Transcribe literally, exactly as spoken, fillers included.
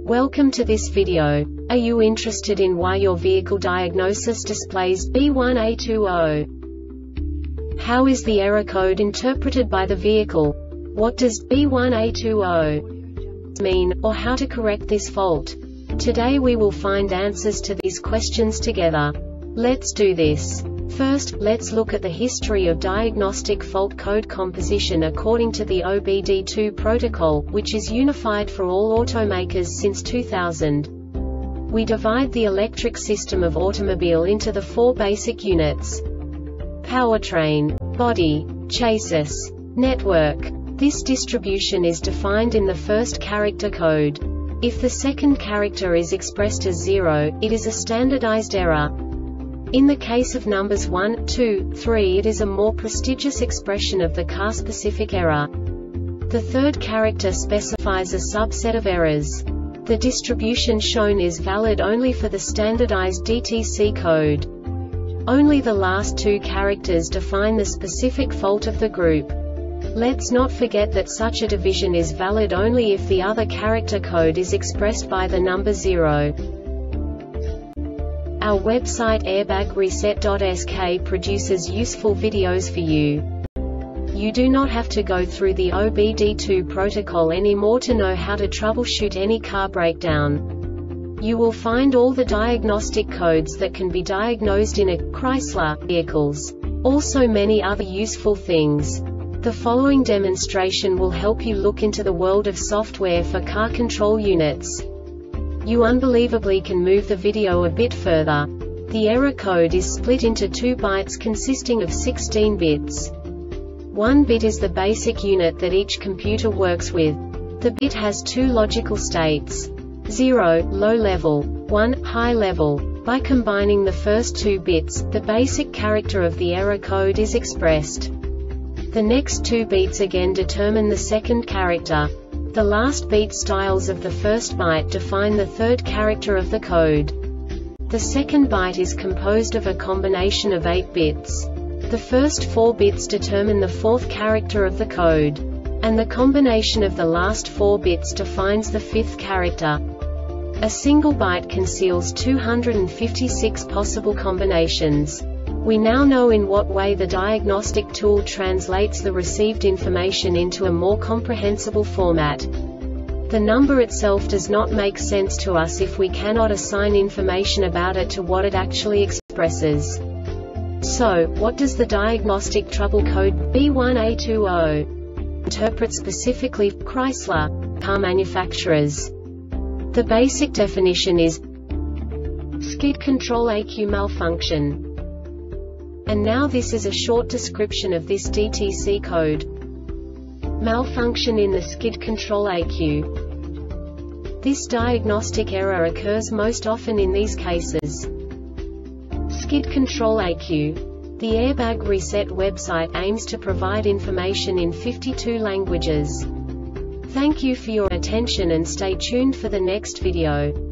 Welcome to this video. Are you interested in why your vehicle diagnosis displays B one A two zero? How is the error code interpreted by the vehicle? What does B one A two zero mean, or how to correct this fault? Today we will find answers to these questions together. Let's do this. First, let's look at the history of diagnostic fault code composition according to the O B D two protocol, which is unified for all automakers since two thousand. We divide the electric system of automobile into the four basic units: powertrain, body, chassis, network. This distribution is defined in the first character code. If the second character is expressed as zero, it is a standardized error. In the case of numbers one, two, three, it is a more prestigious expression of the car-specific error. The third character specifies a subset of errors. The distribution shown is valid only for the standardized D T C code. Only the last two characters define the specific fault of the group. Let's not forget that such a division is valid only if the other character code is expressed by the number zero. Our website airbag reset dot S K produces useful videos for you. You do not have to go through the O B D two protocol anymore to know how to troubleshoot any car breakdown. You will find all the diagnostic codes that can be diagnosed in a Chrysler vehicles. Also many other useful things. The following demonstration will help you look into the world of software for car control units. You unbelievably can move the video a bit further. The error code is split into two bytes consisting of sixteen bits. One bit is the basic unit that each computer works with. The bit has two logical states: zero, low level, one, high level. By combining the first two bits, the basic character of the error code is expressed. The next two bits again determine the second character. The last beat styles of the first byte define the third character of the code. The second byte is composed of a combination of eight bits. The first four bits determine the fourth character of the code. And the combination of the last four bits defines the fifth character. A single byte conceals two hundred fifty-six possible combinations. We now know in what way the diagnostic tool translates the received information into a more comprehensible format. The number itself does not make sense to us if we cannot assign information about it to what it actually expresses. So, what does the diagnostic trouble code B one A two zero interpret specifically for Chrysler car manufacturers? The basic definition is skid control E Q malfunction. And now this is a short description of this D T C code. Malfunction in the skid control E Q. This diagnostic error occurs most often in these cases. Skid control E Q. The Airbag Reset website aims to provide information in fifty-two languages. Thank you for your attention and stay tuned for the next video.